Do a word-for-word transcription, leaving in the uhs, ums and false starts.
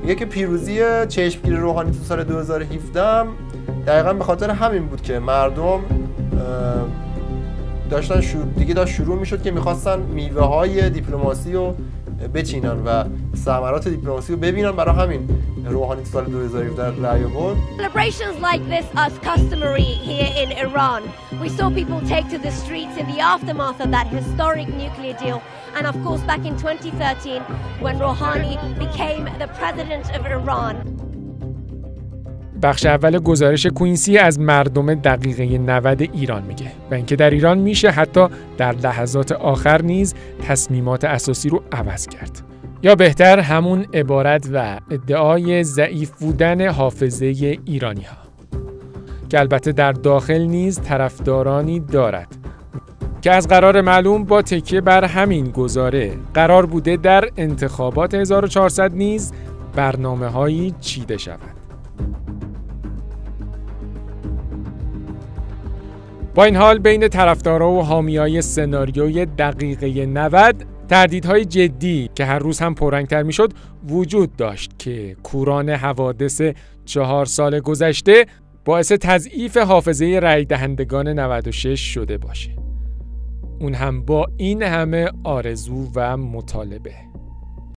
یکی پیروزی چشمگیر روحانی تو سال دو هزار و هفده دقیقاً به خاطر همین بود که مردم داشتن شروع دیگه داشت شروع میشد که میخواستن میوه های دیپلماسی رو بچینن و ثمرات دیپلماسی رو ببینن. برای همین روحانی تو سال دو هزار و هفده رأی آورد. Celebrations like this are customary here in Iran. We saw people take to the streets in the aftermath of that historic nuclear deal, and of course back in twenty thirteen when Rouhani became the president of Iran. بخش اول گزارش کوینسی از مردم دقیقه نود ایران میگه و اینکه در ایران میشه حتی در لحظات آخر نیز تصمیمات اساسی رو عوض کرد. یا بهتر همون عبارت و ادعای ضعیف بودن حافظه ایرانی ها که البته در داخل نیز طرفدارانی دارد که از قرار معلوم با تکیه بر همین گزاره قرار بوده در انتخابات هزار و چهارصد نیز برنامه هایی چیده شود. با این حال بین طرفدارا و حامیای سناریوی دقیقه نود تردیدهای جدی که هر روز هم پررنگ‌تر میشد وجود داشت که کوران حوادث چهار سال گذشته باعث تضعیف حافظه رای دهندگان نود و شش شده باشه. اون هم با این همه آرزو و مطالبه.